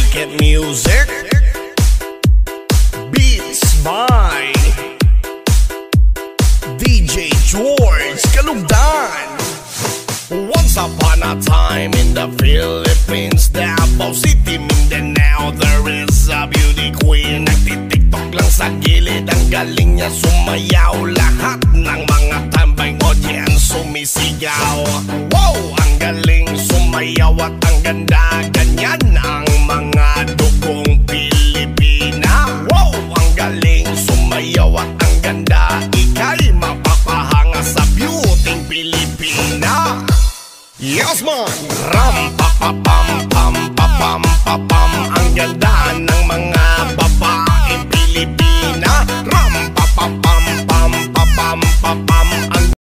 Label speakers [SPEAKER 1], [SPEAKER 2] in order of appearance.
[SPEAKER 1] Wicked music, beats by DJ George Kalugdan. Once upon a time in the Philippines, Davao City, Mindanao, there is a beauty queen. Nagtitiktok lang sa gilid, ang galing niya sumayaw. Lahat ng mga tambay audience sumisigaw. Wow! Ang galing sumayaw at ang ganda, ganyan ang mga dugong Pilipina. Wow! Ang galing sumayaw at ang ganda, ika'y mapapahanga sa beauty Pilipina. Yes man! Ram pa pa pam pam pa pam pa pam.